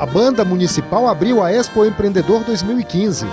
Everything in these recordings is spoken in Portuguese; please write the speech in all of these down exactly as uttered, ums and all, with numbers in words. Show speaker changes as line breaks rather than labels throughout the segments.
A banda municipal abriu a Expo Empreendedor dois mil e quinze.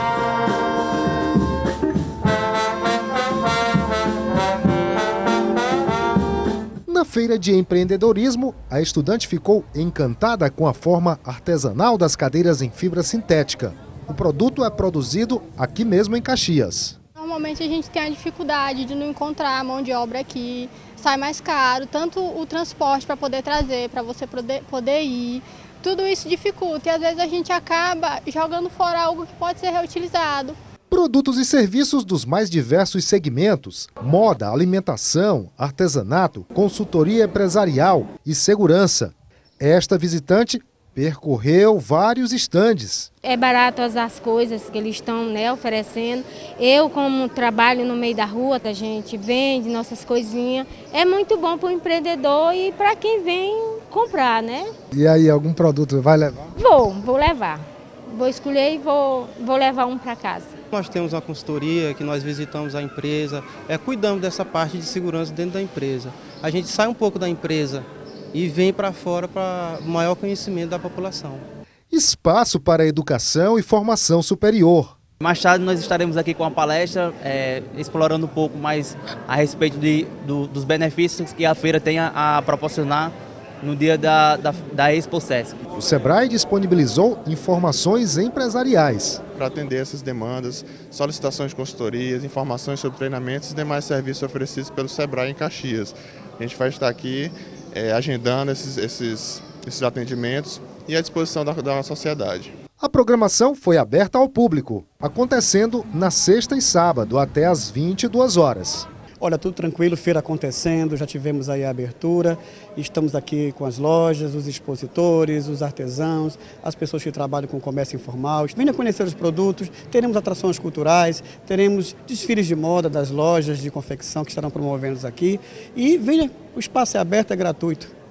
Na feira de empreendedorismo, a estudante ficou encantada com a forma artesanal das cadeiras em fibra sintética. O produto é produzido aqui mesmo em Caxias.
Normalmente a gente tem a dificuldade de não encontrar mão de obra aqui, sai mais caro, tanto o transporte para poder trazer, para você poder, poder ir, tudo isso dificulta e às vezes a gente acaba jogando fora algo que pode ser reutilizado.
Produtos e serviços dos mais diversos segmentos: moda, alimentação, artesanato, consultoria empresarial e segurança. Esta visitante percorreu vários estandes.
É barato as coisas que eles estão, né, oferecendo. Eu, como trabalho no meio da rua, a gente vende nossas coisinhas. É muito bom para o empreendedor e para quem vem comprar, né?
E aí, algum produto vai levar?
Vou, vou levar. Vou escolher e vou, vou levar um para casa.
Nós temos uma consultoria que nós visitamos a empresa, é, cuidamos dessa parte de segurança dentro da empresa. A gente sai um pouco da empresa e vem para fora para o maior conhecimento da população.
Espaço para educação e formação superior.
Mais tarde nós estaremos aqui com a palestra, é, explorando um pouco mais a respeito de, do, dos benefícios que a feira tem a, a proporcionar no dia da, da, da Expo Sesc.
O Sebrae disponibilizou informações empresariais.
Para atender essas demandas, solicitações de consultorias, informações sobre treinamentos e demais serviços oferecidos pelo Sebrae em Caxias. A gente vai estar aqui é, agendando esses, esses, esses atendimentos e à disposição da, da sociedade.
A programação foi aberta ao público, acontecendo na sexta e sábado até às vinte e duas horas.
Olha, tudo tranquilo, feira acontecendo, já tivemos aí a abertura, estamos aqui com as lojas, os expositores, os artesãos, as pessoas que trabalham com comércio informal. Venha conhecer os produtos, teremos atrações culturais, teremos desfiles de moda das lojas de confecção que estarão promovendo aqui e venha, o espaço é aberto, é gratuito.